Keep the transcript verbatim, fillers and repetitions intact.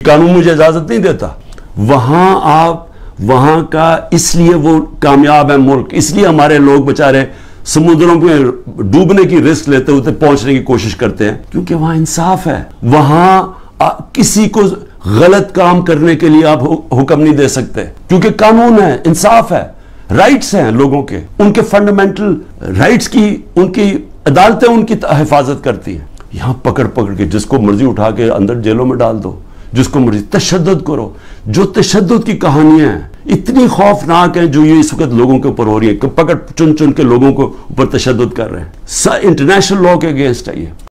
कानून मुझे इजाजत नहीं देता। वहां आप वहां का इसलिए वो कामयाब है मुल्क, इसलिए हमारे लोग बेचारे समुद्रों में डूबने की रिस्क लेते हुए पहुंचने की कोशिश करते हैं, क्योंकि वहां इंसाफ है। वहां आ, किसी को गलत काम करने के लिए आप हुक्म नहीं दे सकते, क्योंकि कानून है, इंसाफ है, राइट्स हैं लोगों के, उनके फंडामेंटल राइट्स की उनकी अदालतें उनकी हिफाजत करती हैं। यहां पकड़ पकड़ के जिसको मर्जी उठा के अंदर जेलों में डाल दो, जिसको मर्जी तशद्दुद करो। जो तशद्दुद की कहानियां हैं इतनी खौफनाक हैं जो ये इस वक्त लोगों के ऊपर हो रही है, पकड़ चुन चुन के लोगों को ऊपर तशद्दुद कर रहे हैं, इंटरनेशनल लॉ के अगेंस्ट है ये।